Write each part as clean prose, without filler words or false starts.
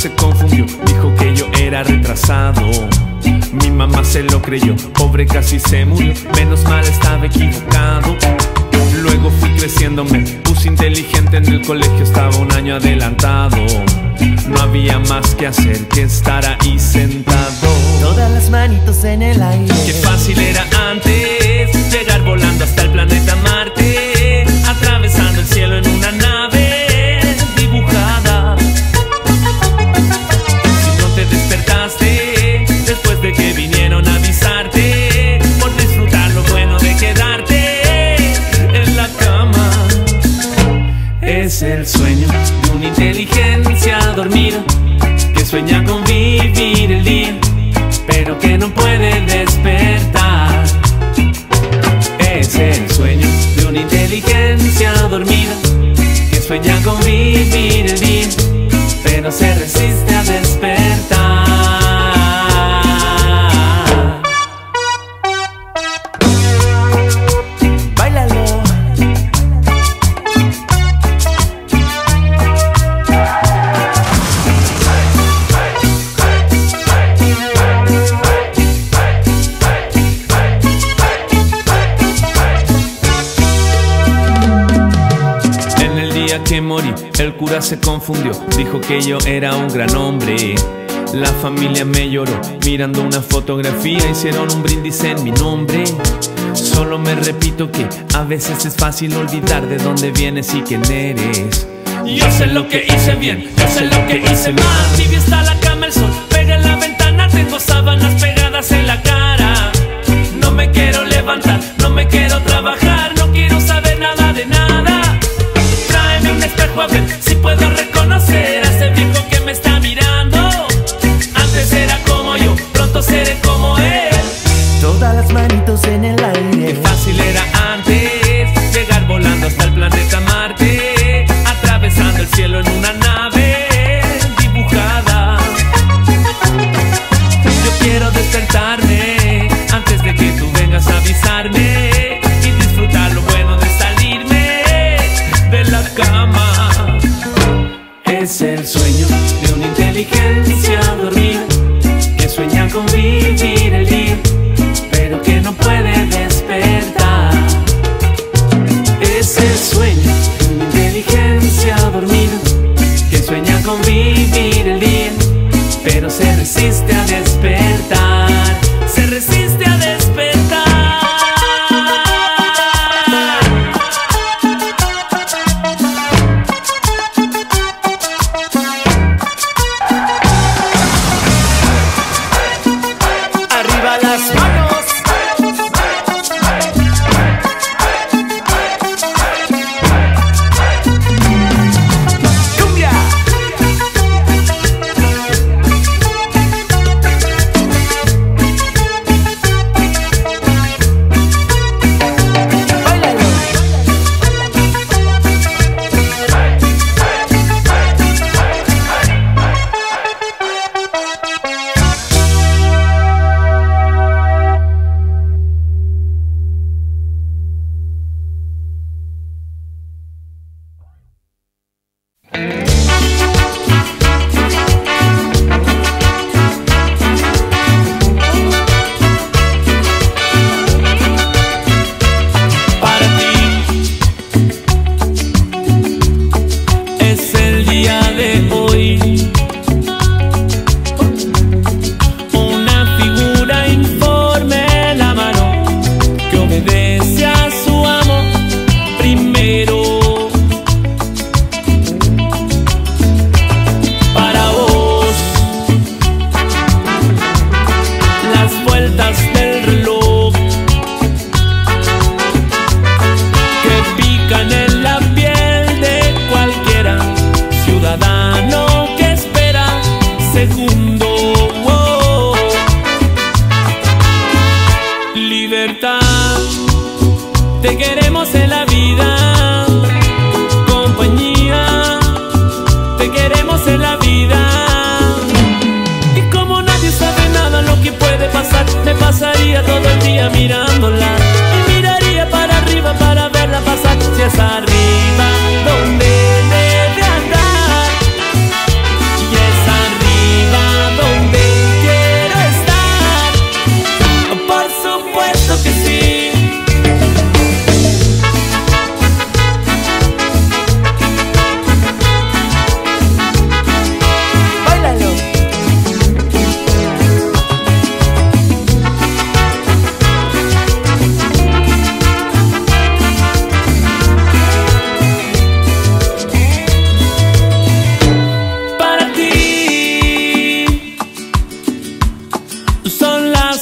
se confundió, dijo que yo era retrasado. Mi mamá se lo creyó, pobre casi se murió, menos mal estaba equivocado. Luego fui creciendo, me puse inteligente, en el colegio estaba un año adelantado. No había más que hacer que estar ahí sentado. Todas las manitos en el aire. Qué fácil era antes llegar volando hasta el planeta Marte, atravesando el cielo en una nave dibujada. Si no te despertaste después de que vinieron a avisarte, por disfrutar lo bueno de quedarte en la cama. Es el sueño de una inteligencia dormida que sueña con vivir el día, pero que no puede despertar. Es el sueño de una inteligencia dormida que sueña con vivir el día, pero se resiste a despertar. Báilalo. Que morí, el cura se confundió, dijo que yo era un gran hombre. La familia me lloró, mirando una fotografía hicieron un brindis en mi nombre. Solo me repito que a veces es fácil olvidar de dónde vienes y quién eres. Yo sé lo que hice bien, yo sé lo que hice mal. Tibia está la cama, el sol pega en la ventana, tengo sábanas pegadas en la cara. No me quiero levantar, no me quiero trabajar, no quiero saber nada de nada. Un espejo a ver si puedo reconocer a ese viejo que me está mirando. Antes era como yo, pronto seré como él. Todas las manitos en el aire. Qué fácil era antes llegar volando hasta el planeta Marte, atravesando el cielo en una nave dibujada. Yo quiero despertarme antes de que tú vengas a avisarme y disfrutar lo bueno de salirme de la cama. Es el sueño de una inteligencia dormida que sueña con vivir el día, pero que no puede despertar. Es el sueño de una inteligencia dormida que sueña con vivir el día, pero se resiste a despertar. Se resiste a despertar. Las manos. Cumbia.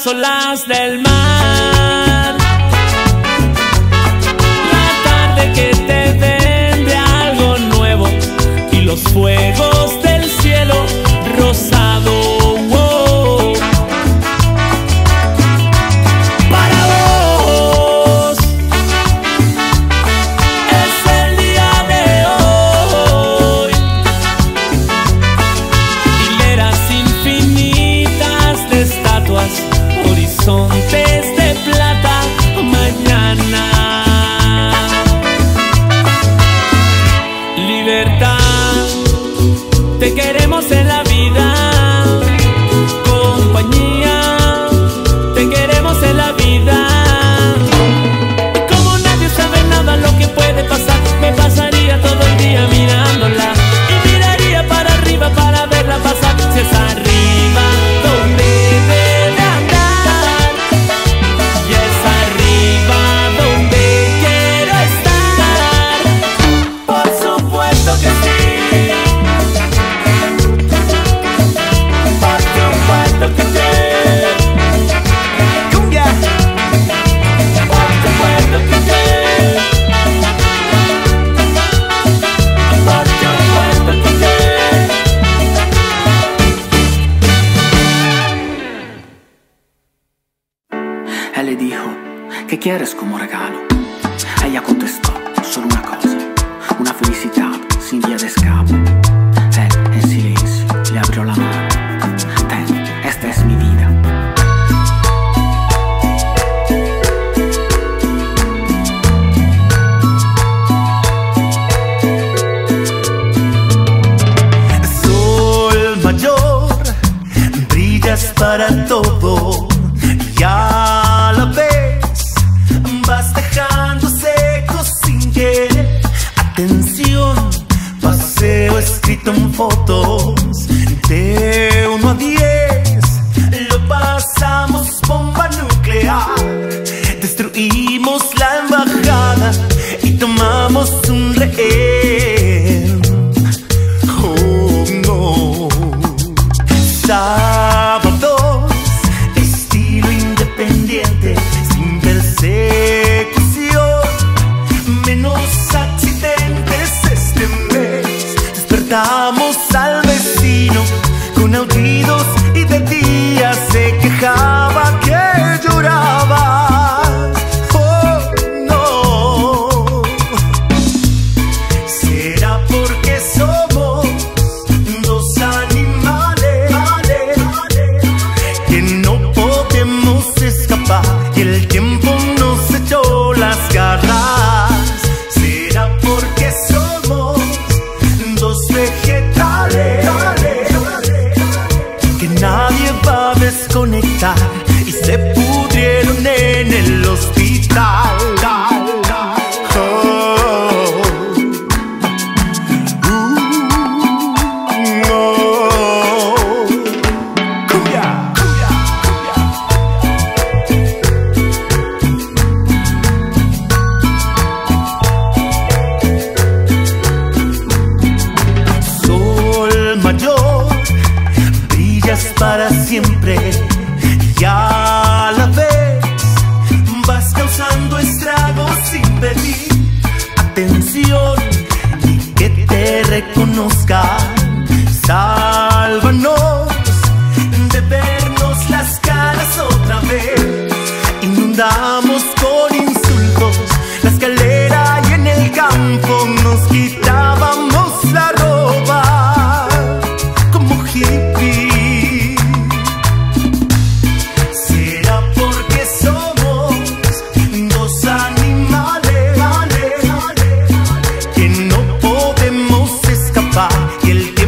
las olas del mar. La tarde que te vende algo nuevo y los fuegos del cielo rosado. Wow. Para vos es el día de hoy. Hileras infinitas de estatuas, horizontes de plata mañana. Libertad, te queremos en la vida. Compañía, te queremos en la vida. Como nadie sabe nada lo que puede pasar, me pasaría todo el día mirándola y miraría para arriba para verla pasar. Si es arriba donde debe andar, y es arriba donde quiero estar. Por supuesto que sí. Por supuesto que sí. Cumbia. Por supuesto que sí. Por supuesto que sí. Él le dijo, ¿qué quieres como regalo? Ella contestó, solo una cosa, una felicidad sin vía de escape. Él, en silencio, le abrió la mano. Ten, esta es mi vida. Sol mayor, brillas para todo y a la vez vas dejando secos sin querer. Atención, paseo escrito en fotos de 1 a 10. Lo pasamos bomba nuclear, destruimos la embajada y tomamos un rehén. Oh no. Sábados, estilo independiente, sin persecución, menos accidentes este mes. Despertamos al vecino con aullidos y de día se quejaba que lloraba. Oh no. ¿Será porque somos dos animales que no podemos escapar y el tiempo nos echó las garras? ¿Será porque somos dos vegetales que nadie va a desconectar y se pudrieron en el hospital? Oh. Oh. Cumbia, cumbia, cumbia. Sol mayor, brillas para siempre y a la vez vas causando estragos sin pedir atención y que te reconozcan. Sálvanos de vernos las caras otra vez. Inundamos con insultos la escalera y en el campo nos quitábamos la ropa como hippies. ¿Será porque somos dos animales que no podemos escapar y el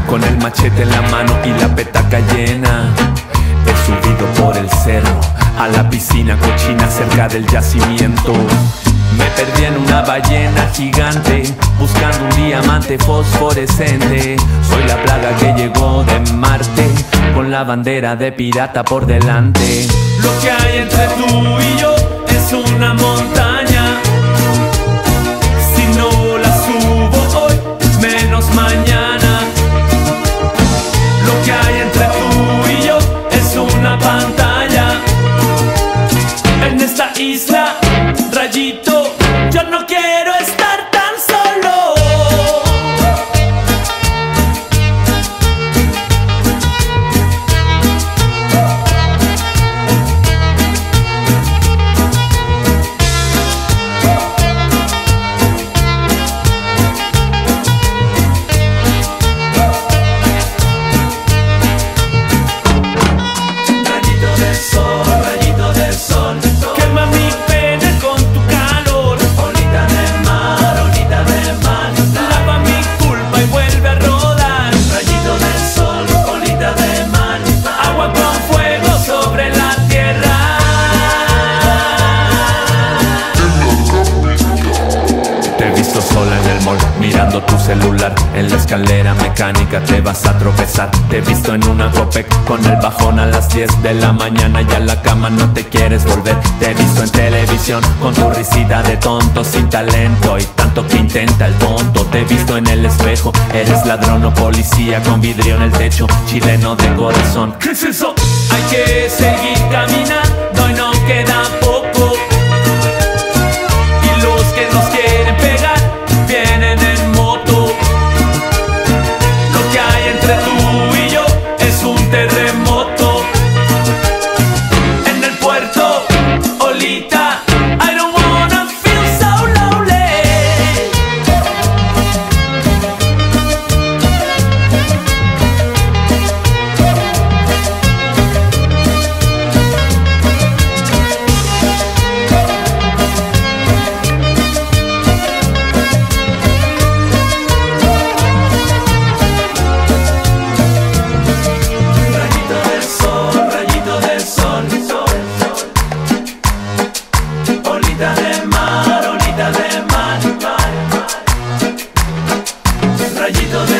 con el machete en la mano y la petaca llena. He subido por el cerro a la piscina cochina cerca del yacimiento. Me perdí en una ballena gigante buscando un diamante fosforescente. Soy la plaga que llegó de Marte con la bandera de pirata por delante. Lo que hay entre tú y yo es una montaña. Si no la subo hoy, menos mañana. Lo que hay entre tú y yo es una pantalla. En esta isla, Rayito, yo no quiero estar tan solo. Rayito del sol, quema mi pena con tu calor. Olita de mar, lava mi culpa y vuelve a rodar. Rayito del sol, olita de mar, agua con fuego sobre la tierra. Te he visto sola en el mall, mirando tu celular. En la escalera mecánica te vas a tropezar. Te he visto en una Copec con el bajón a las 10 de la mañana. Y a la cama no te quieres volver. Te he visto en televisión con tu risita de tonto sin talento y tanto que intenta el tonto. Te he visto en el espejo, eres ladrón o policía con vidrio en el techo, chileno de corazón. ¿Qué es eso? Hay que seguir caminando y no queda poco. Y los que nos quieren pegar vienen en moto. Lo que hay entre tú y yo es un terremoto. En el puerto, Olita, I don't wanna feel so lonely. Rayito del sol, olita de mar, rayito de